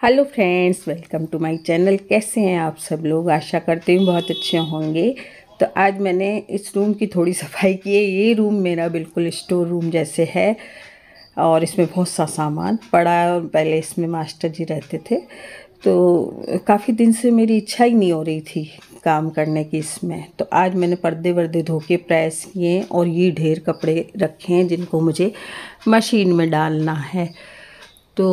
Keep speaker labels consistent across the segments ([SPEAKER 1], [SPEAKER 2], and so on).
[SPEAKER 1] Hello friends, welcome to my channel. कैसे हैं आप सब लोग? आशा करती हूँ बहुत अच्छे होंगे। तो आज मैंने इस रूम की थोड़ी सफाई की है। ये रूम मेरा बिल्कुल स्टोर रूम जैसे है और इसमें बहुत सा सामान पड़ा है और पहले इसमें मास्टर जी रहते थे। तो काफ़ी दिन से मेरी इच्छा ही नहीं हो रही थी काम करने की इसमें। तो आज मैंने पर्दे वर्दे धो के प्रेस किए और ये ढेर कपड़े रखे हैं जिनको मुझे मशीन में डालना है। तो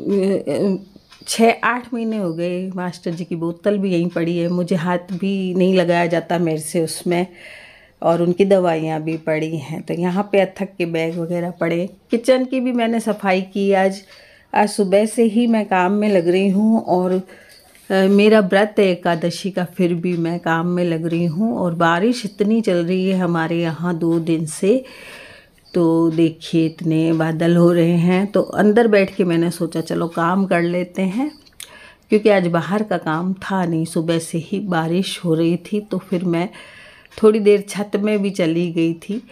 [SPEAKER 1] 6-8 महीने हो गए। मास्टर जी की बोतल भी यहीं पड़ी है, मुझे हाथ भी नहीं लगाया जाता मेरे से उसमें, और उनकी दवाइयाँ भी पड़ी हैं। तो यहाँ पे अथक के बैग वगैरह पड़े। किचन की भी मैंने सफाई की। आज सुबह से ही मैं काम में लग रही हूँ और मेरा व्रत है एकादशी का, फिर भी मैं काम में लग रही हूँ। और बारिश इतनी चल रही है हमारे यहाँ 2 दिन से। तो देखिए इतने बादल हो रहे हैं। तो अंदर बैठ के मैंने सोचा चलो काम कर लेते हैं, क्योंकि आज बाहर का काम था नहीं, सुबह से ही बारिश हो रही थी। तो फिर मैं थोड़ी देर छत में भी चली गई थी।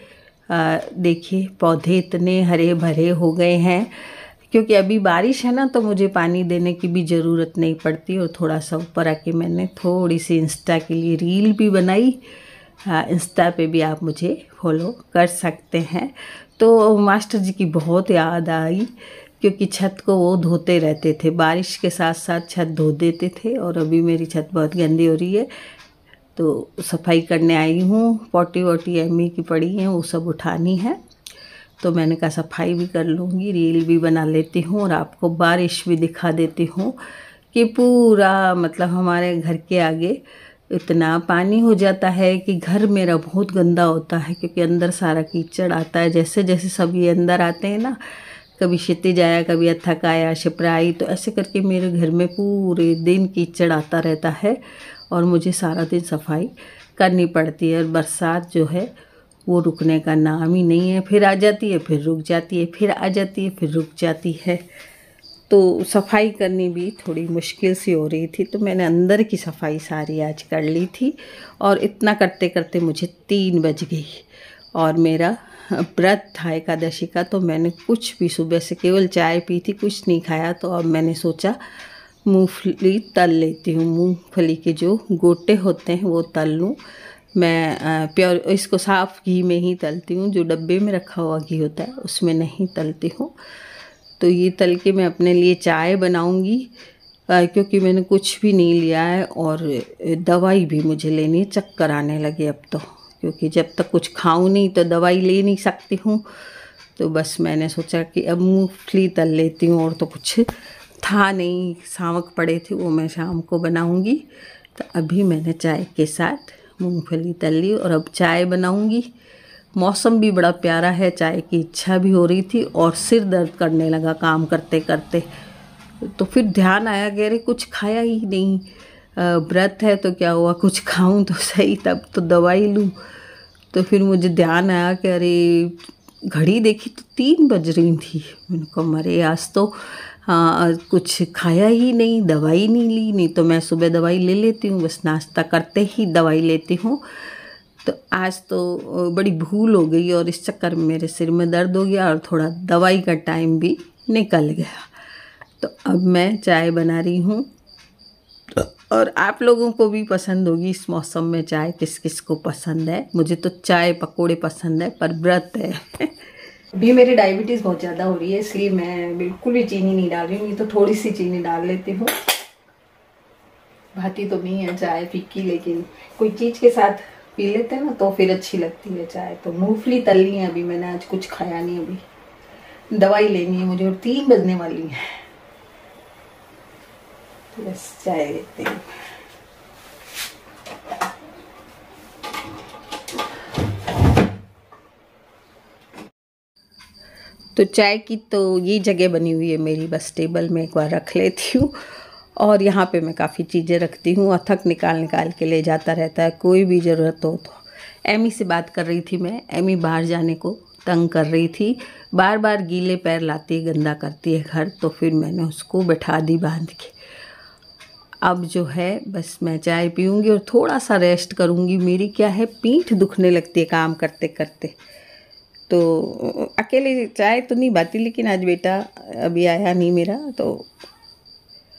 [SPEAKER 1] देखिए पौधे इतने हरे भरे हो गए हैं, क्योंकि अभी बारिश है ना, तो मुझे पानी देने की भी ज़रूरत नहीं पड़ती। और थोड़ा सा ऊपर आके मैंने थोड़ी सी इंस्टा के लिए रील भी बनाई। हाँ, इंस्टा पे भी आप मुझे फॉलो कर सकते हैं। तो मास्टर जी की बहुत याद आई, क्योंकि छत को वो धोते रहते थे, बारिश के साथ साथ छत धो देते थे। और अभी मेरी छत बहुत गंदी हो रही है, तो सफाई करने आई हूँ। पॉटी वोटी एमी की पड़ी हैं, वो सब उठानी है। तो मैंने कहा सफाई भी कर लूँगी, रील भी बना लेती हूँ और आपको बारिश भी दिखा देती हूँ कि पूरा मतलब हमारे घर के आगे इतना पानी हो जाता है कि घर मेरा बहुत गंदा होता है, क्योंकि अंदर सारा कीचड़ आता है। जैसे जैसे सब ये अंदर आते हैं ना, कभी क्षितिज आया, कभी अथक आया, शिप्रा आई, तो ऐसे करके मेरे घर में पूरे दिन कीचड़ आता रहता है और मुझे सारा दिन सफाई करनी पड़ती है। और बरसात जो है वो रुकने का नाम ही नहीं है। फिर आ जाती है, फिर रुक जाती है, फिर आ जाती है, फिर रुक जाती है। तो सफाई करनी भी थोड़ी मुश्किल सी हो रही थी। तो मैंने अंदर की सफाई सारी आज कर ली थी और इतना करते करते मुझे 3 बज गई। और मेरा व्रत था एकादशी का, तो मैंने कुछ भी सुबह से केवल चाय पी थी, कुछ नहीं खाया। तो अब मैंने सोचा मूंगफली तल लेती हूँ। मूंगफली के जो गोटे होते हैं वो तल लूँ। मैं प्योर इसको साफ़ घी में ही तलती हूँ, जो डब्बे में रखा हुआ घी होता है उसमें नहीं तलती हूँ। तो ये तल के मैं अपने लिए चाय बनाऊंगी, क्योंकि मैंने कुछ भी नहीं लिया है। और दवाई भी मुझे लेनी है, चक्कर आने लगे अब तो, क्योंकि जब तक कुछ खाऊं नहीं तो दवाई ले नहीं सकती हूँ। तो बस मैंने सोचा कि अब मूंगफली तल लेती हूँ, और तो कुछ था नहीं, सामक पड़े थे, वो मैं शाम को बनाऊंगी। तो अभी मैंने चाय के साथ मूंगफली तल ली और अब चाय बनाऊंगी। मौसम भी बड़ा प्यारा है, चाय की इच्छा भी हो रही थी और सिर दर्द करने लगा काम करते करते। तो फिर ध्यान आया कि अरे कुछ खाया ही नहीं, व्रत है तो क्या हुआ, कुछ खाऊं तो सही, तब तो दवाई लूं। तो फिर मुझे ध्यान आया कि अरे घड़ी देखी तो 3 बज रही थी। मैंने कहा मरे आज तो कुछ खाया ही नहीं, दवाई नहीं ली। नहीं तो मैं सुबह दवाई ले लेती हूँ, बस नाश्ता करते ही दवाई लेती हूँ। तो आज तो बड़ी भूल हो गई और इस चक्कर में मेरे सिर में दर्द हो गया और थोड़ा दवाई का टाइम भी निकल गया। तो अब मैं चाय बना रही हूँ और आप लोगों को भी पसंद होगी इस मौसम में चाय। किस किस को पसंद है? मुझे तो चाय पकोड़े पसंद है, पर व्रत है। अभी मेरी डायबिटीज़ बहुत ज़्यादा हो रही है, इसलिए मैं बिल्कुल भी चीनी नहीं डाल रही हूँ। नहीं तो थोड़ी सी चीनी डाल लेती हूँ, भाती तो नहीं है चाय फीकी, लेकिन कोई चीज़ के साथ पी लेते हैं ना तो फिर अच्छी लगती है चाय। तो मूंगफली तलनी है अभी मैंने, आज कुछ खाया नहीं। अभी दवाई लेनी है मुझे और 3 बजने वाली है। तो बस चाय लेते हैं। तो चाय की तो ये जगह बनी हुई है मेरी, बस टेबल में एक बार रख लेती हूँ। और यहाँ पे मैं काफ़ी चीज़ें रखती हूँ, अथक निकाल निकाल के ले जाता रहता है, कोई भी ज़रूरत हो तो। एमी से बात कर रही थी मैं, एमी बाहर जाने को तंग कर रही थी, बार बार गीले पैर लाती है, गंदा करती है घर। तो फिर मैंने उसको बैठा दी बांध के। अब जो है बस मैं चाय पीऊँगी और थोड़ा सा रेस्ट करूँगी। मेरी क्या है, पीठ दुखने लगती है काम करते करते। तो अकेले चाय तो नहीं बाती, लेकिन आज बेटा अभी आया नहीं मेरा, तो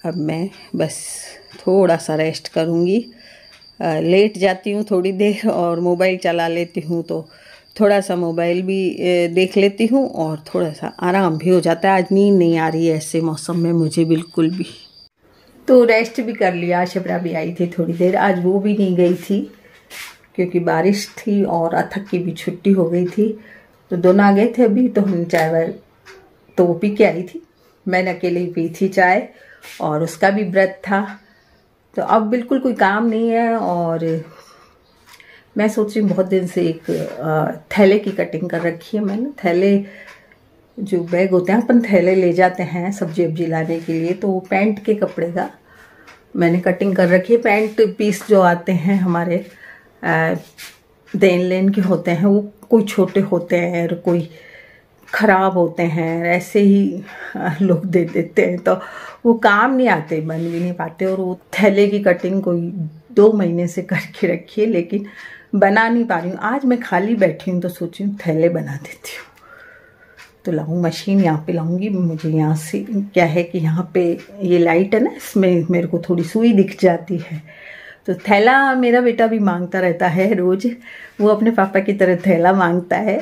[SPEAKER 1] अब मैं बस थोड़ा सा रेस्ट करूँगी। लेट जाती हूँ थोड़ी देर और मोबाइल चला लेती हूँ, तो थोड़ा सा मोबाइल भी देख लेती हूँ और थोड़ा सा आराम भी हो जाता है। आज नींद नहीं आ रही है ऐसे मौसम में मुझे बिल्कुल भी। तो रेस्ट भी कर लिया। शिप्रा भी आई थी थोड़ी देर, आज वो भी नहीं गई थी क्योंकि बारिश थी और अथक की भी छुट्टी हो गई थी, तो दोनों आ गए थे अभी। तो हम चाय वाय तो वो पी के आई थी, मैंने अकेले ही पी थी चाय, और उसका भी व्रत था। तो अब बिल्कुल कोई काम नहीं है और मैं सोच रही हूँ, बहुत दिन से एक थैले की कटिंग कर रखी है मैंने। थैले जो बैग होते हैं, अपन थैले ले जाते हैं सब्जी वब्जी लाने के लिए, तो वो पैंट के कपड़े का मैंने कटिंग कर रखी है। पैंट पीस जो आते हैं हमारे देन लेन के होते हैं, वो कोई छोटे होते हैं और कोई ख़राब होते हैं, ऐसे ही लोग दे देते हैं, तो वो काम नहीं आते, बन भी नहीं पाते। और वो थैले की कटिंग कोई 2 महीने से करके रखी है, लेकिन बना नहीं पा रही हूँ। आज मैं खाली बैठी हूँ तो सोची हूँ थैले बना देती हूँ। तो लाऊँ मशीन, यहाँ पे लाऊंगी। मुझे यहाँ से क्या है कि यहाँ पे ये लाइट है ना, इसमें मेरे को थोड़ी सुई दिख जाती है। तो थैला मेरा बेटा भी मांगता रहता है रोज़, वो अपने पापा की तरह थैला मांगता है।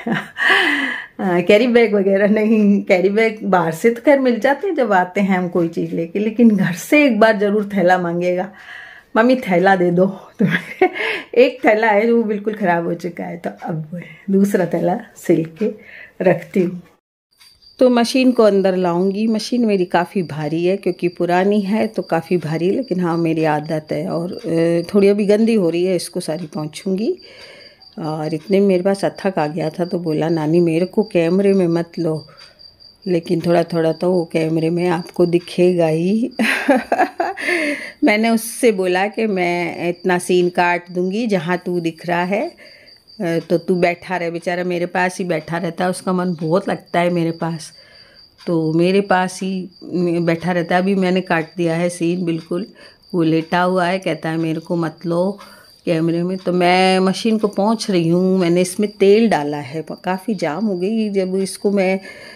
[SPEAKER 1] कैरी बैग वगैरह नहीं, कैरी बैग बाहर से तो खैर मिल जाते हैं जब आते हैं हम कोई चीज़ लेके, लेकिन घर से एक बार ज़रूर थैला मांगेगा, मम्मी थैला दे दो। तो एक थैला है जो बिल्कुल ख़राब हो चुका है, तो अब दूसरा थैला सिल के रखती हूँ। तो मशीन को अंदर लाऊंगी। मशीन मेरी काफ़ी भारी है क्योंकि पुरानी है, तो काफ़ी भारी है, लेकिन हाँ मेरी आदत है और थोड़ी अभी गंदी हो रही है, इसको सारी पोंछूंगी। और इतने में मेरे पास अथक आ गया था, तो बोला नानी मेरे को कैमरे में मत लो, लेकिन थोड़ा थोड़ा तो वो कैमरे में आपको दिखेगा ही। मैंने उससे बोला कि मैं इतना सीन काट दूंगी जहाँ तू दिख रहा है, तो तू बैठा रहे। बेचारा मेरे पास ही बैठा रहता है, उसका मन बहुत लगता है मेरे पास, तो मेरे पास ही बैठा रहता है। अभी मैंने काट दिया है सीन बिल्कुल, वो लेटा हुआ है, कहता है मेरे को मत लो कैमरे में। तो मैं मशीन को पोंछ रही हूँ। मैंने इसमें तेल डाला है, काफ़ी जाम हो गई। जब इसको मैं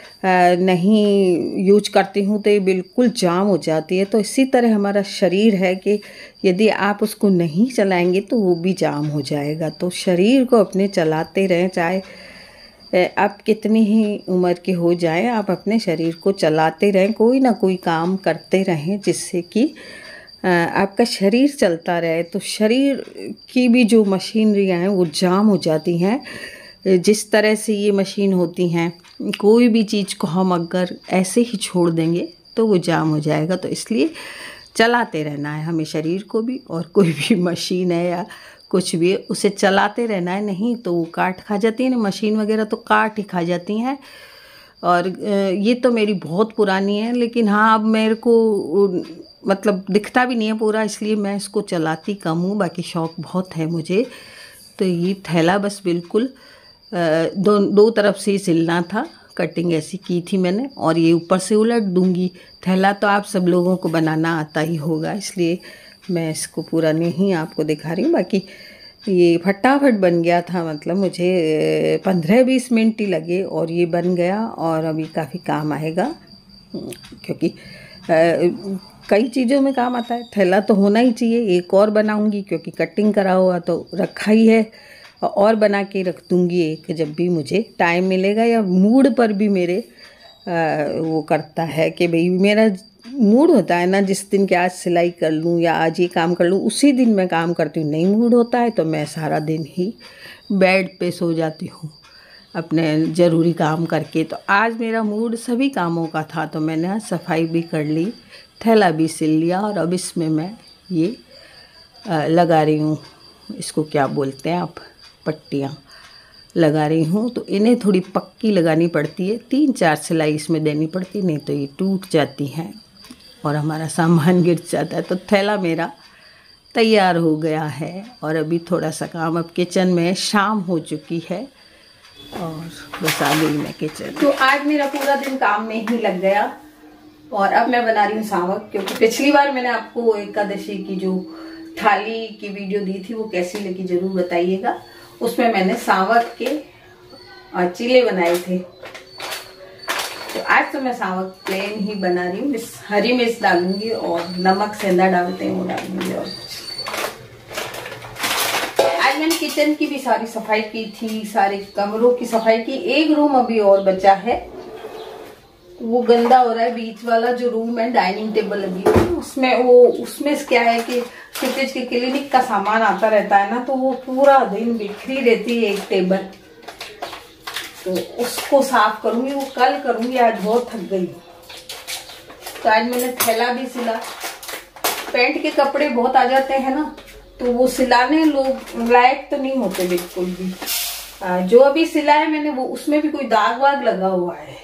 [SPEAKER 1] नहीं यूज करती हूँ तो ये बिल्कुल जाम हो जाती है। तो इसी तरह हमारा शरीर है कि यदि आप उसको नहीं चलाएंगे तो वो भी जाम हो जाएगा। तो शरीर को अपने चलाते रहें, चाहे आप कितनी ही उम्र के हो जाएं, आप अपने शरीर को चलाते रहें, कोई ना कोई काम करते रहें जिससे कि आपका शरीर चलता रहे। तो शरीर की भी जो मशीनरियाँ हैं वो जाम हो जाती हैं। जिस तरह से ये मशीन होती हैं, कोई भी चीज़ को हम अगर ऐसे ही छोड़ देंगे तो वो जाम हो जाएगा। तो इसलिए चलाते रहना है हमें शरीर को भी, और कोई भी मशीन है या कुछ भी है उसे चलाते रहना है, नहीं तो वो काट खा जाती है ना, मशीन वगैरह तो काट ही खा जाती हैं। और ये तो मेरी बहुत पुरानी है, लेकिन हाँ अब मेरे को मतलब दिखता भी नहीं है पूरा, इसलिए मैं इसको चलाती कम हूँ। बाकी शौक़ बहुत है मुझे। तो ये थैला बस बिल्कुल दो तरफ से ही सिलना था, कटिंग ऐसी की थी मैंने, और ये ऊपर से उलट दूंगी। थैला तो आप सब लोगों को बनाना आता ही होगा, इसलिए मैं इसको पूरा नहीं आपको दिखा रही हूँ। बाकी ये फटाफट बन गया था, मतलब मुझे 15-20 मिनट ही लगे और ये बन गया। और अभी काफ़ी काम आएगा क्योंकि कई चीज़ों में काम आता है। थैला तो होना ही चाहिए। एक और बनाऊंगी क्योंकि कटिंग करा हुआ तो रखा ही है, और बना के रख दूंगी एक, जब भी मुझे टाइम मिलेगा या मूड पर भी मेरे वो करता है कि भाई मेरा मूड होता है ना जिस दिन कि आज सिलाई कर लूँ या आज ये काम कर लूँ, उसी दिन मैं काम करती हूँ। नहीं मूड होता है तो मैं सारा दिन ही बेड पे सो जाती हूँ अपने ज़रूरी काम करके। तो आज मेरा मूड सभी कामों का था, तो मैंने आज सफाई भी कर ली, थैला भी सिल लिया, और अब इसमें मैं ये लगा रही हूँ, इसको क्या बोलते हैं आप, पट्टियाँ लगा रही हूँ। तो इन्हें थोड़ी पक्की लगानी पड़ती है, 3-4 सिलाई इसमें देनी पड़ती, नहीं तो ये टूट जाती हैं और हमारा सामान गिर जाता है। तो थैला मेरा तैयार हो गया है और अभी थोड़ा सा काम, अब किचन में शाम हो चुकी है और बस आ गई मैं किचन। तो आज मेरा पूरा दिन काम में ही लग गया और अब मैं बना रही हूँ सावक, क्योंकि पिछली बार मैंने आपको एकादशी की जो थाली की वीडियो दी थी वो कैसी लगी जरूर बताइएगा। उसमें मैंने सावक के चीले बनाए थे। तो आज तो मैं सावक प्लेन ही बना रही हूँ, हरी मिर्च डालूंगी और नमक सेंधा डालते हैं वो डालूंगी। और आज मैंने किचन की भी सारी सफाई की थी, सारे कमरों की सफाई की। एक रूम अभी और बचा है, वो गंदा हो रहा है। बीच वाला जो रूम है, डाइनिंग टेबल लगी हुई, उसमें क्या है कि क्षितिज के क्लिनिक का सामान आता रहता है ना, तो वो पूरा दिन बिखरी रहती है एक टेबल। तो उसको साफ करूंगी, वो कल करूंगी, आज बहुत थक गई। तो आज मैंने थैला भी सिला। पैंट के कपड़े बहुत आ जाते हैं ना, तो वो सिलाने लोग लायक तो नहीं होते बिल्कुल भी। जो अभी सिला है मैंने, वो उसमें भी कोई दाग वाग लगा हुआ है,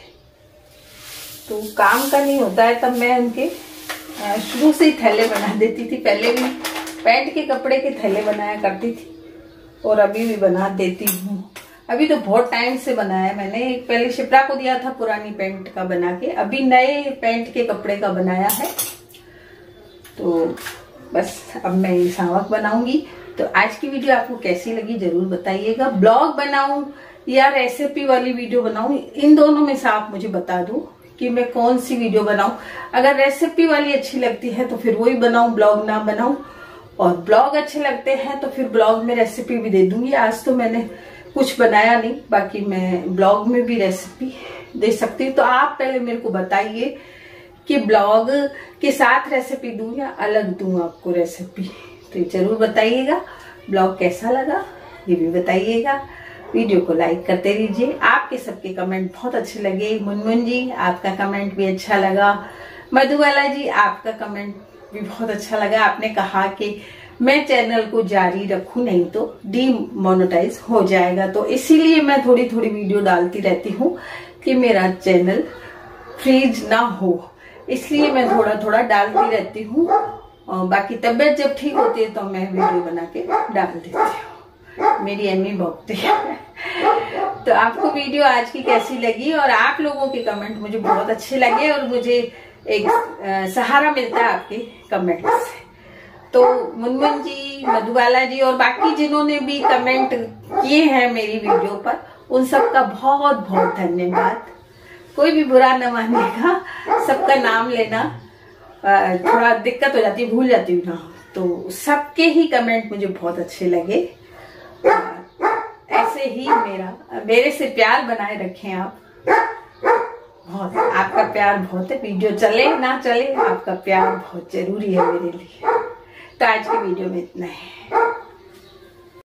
[SPEAKER 1] तो काम का नहीं होता है। तब मैं उनके शुरू से ही थैले बना देती थी। पहले भी पैंट के कपड़े के थैले बनाया करती थी और अभी भी बना देती हूँ। अभी तो बहुत टाइम से बनाया मैंने। एक पहले शिप्रा को दिया था पुरानी पैंट का बना के, अभी नए पैंट के कपड़े का बनाया है। तो बस अब मैं ये सावक बनाऊंगी। तो आज की वीडियो आपको कैसी लगी जरूर बताइएगा। ब्लॉग बनाऊं या रेसिपी वाली वीडियो बनाऊं, इन दोनों में से आप मुझे बता दो कि मैं कौन सी वीडियो बनाऊं। अगर रेसिपी वाली अच्छी लगती है तो फिर वही बनाऊं, ब्लॉग ना बनाऊं। और ब्लॉग अच्छे लगते हैं तो फिर ब्लॉग में रेसिपी भी दे दूंगी। आज तो मैंने कुछ बनाया नहीं, बाकी मैं ब्लॉग में भी रेसिपी दे सकती हूँ। तो आप पहले मेरे को बताइए कि ब्लॉग के साथ रेसिपी दूं या अलग दूं आपको रेसिपी, तो जरूर बताइएगा। ब्लॉग कैसा लगा ये भी बताइएगा। वीडियो को लाइक करते रहिए। आपके सबके कमेंट बहुत अच्छे लगे। मुनमुन जी, आपका कमेंट भी अच्छा लगा। मधुबाला जी, आपका कमेंट भी बहुत अच्छा लगा। आपने कहा कि मैं चैनल को जारी रखूं, नहीं तो डीमोनेटाइज हो जाएगा। तो इसीलिए मैं थोड़ी थोड़ी वीडियो डालती रहती हूँ कि मेरा चैनल फ्रीज ना हो, इसलिए मैं थोड़ा थोड़ा डालती रहती हूँ। और बाकी तबीयत जब ठीक होती है तो मैं वीडियो बना के डाल देती हूँ। मेरी अम्मी भौंकती है। तो आपको वीडियो आज की कैसी लगी? और आप लोगों के कमेंट मुझे बहुत अच्छे लगे और मुझे एक सहारा मिलता है आपके कमेंट से। तो मुनमुन जी, मधुबाला जी और बाकी जिन्होंने भी कमेंट किए हैं मेरी वीडियो पर, उन सबका बहुत बहुत धन्यवाद। कोई भी बुरा न मानिएगा, सबका नाम लेना थोड़ा दिक्कत हो जाती है, भूल जाती हूँ ना। तो सबके ही कमेंट मुझे बहुत अच्छे लगे। ऐसे ही मेरे से प्यार बनाए रखें आप। बहुत, आपका प्यार बहुत है। वीडियो चले ना चले, आपका प्यार बहुत जरूरी है मेरे लिए। तो आज की वीडियो में इतना है।